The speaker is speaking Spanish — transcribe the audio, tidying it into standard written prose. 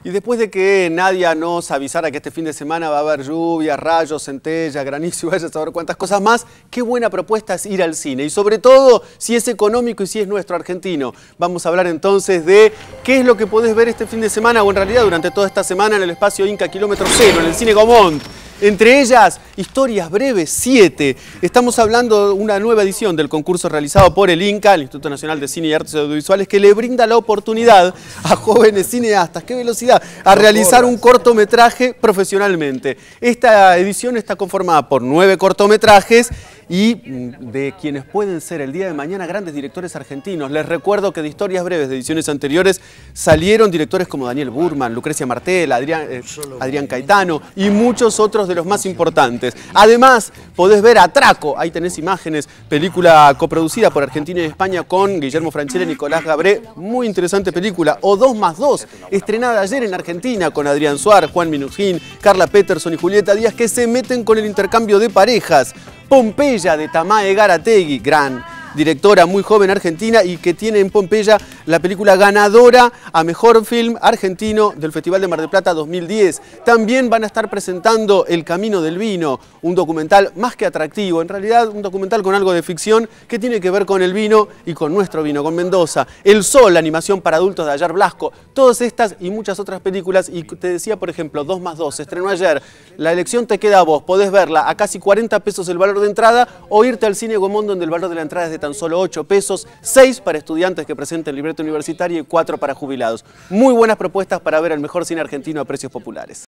Y después de que Nadia nos avisara que este fin de semana va a haber lluvia, rayos, centella, granizo y vaya a saber cuántas cosas más, qué buena propuesta es ir al cine. Y sobre todo, si es económico y si es nuestro argentino. Vamos a hablar entonces de qué es lo que podés ver este fin de semana, o en realidad durante toda esta semana en el espacio Inca Kilómetro Cero, en el Cine Gaumont. Entre ellas, Historias Breves 7. Estamos hablando de una nueva edición del concurso realizado por el INCA, el Instituto Nacional de Cine y Artes Audiovisuales, que le brinda la oportunidad a jóvenes cineastas, ¡qué velocidad!, a realizar un cortometraje profesionalmente. Esta edición está conformada por 9 cortometrajes y de quienes pueden ser el día de mañana grandes directores argentinos. Les recuerdo que de Historias Breves de ediciones anteriores salieron directores como Daniel Burman, Lucrecia Martel, Adrián Caetano y muchos otros de los más importantes. Además, podés ver Atraco, ahí tenés imágenes, película coproducida por Argentina y España con Guillermo Francella y Nicolás Gabré, muy interesante película. O 2+2, estrenada ayer en Argentina con Adrián Suar, Juan Minujín, Carla Peterson y Julieta Díaz, que se meten con el intercambio de parejas. Pompeya, de Tamae Garategui, gran directora muy joven argentina y que tiene en Pompeya la película ganadora a Mejor Film Argentino del Festival de Mar del Plata 2010. También van a estar presentando El Camino del Vino, un documental más que atractivo, en realidad un documental con algo de ficción que tiene que ver con el vino y con nuestro vino, con Mendoza. El Sol, la animación para adultos de Ayar Blasco, todas estas y muchas otras películas. Y te decía, por ejemplo, 2+2, se estrenó ayer, la elección te queda a vos, podés verla a casi 40 pesos el valor de entrada o irte al Cine Gaumont, donde el valor de la entrada es de tan solo 8 pesos, 6 para estudiantes que presenten libreta universitaria y 4 para jubilados. Muy buenas propuestas para ver el mejor cine argentino a precios populares.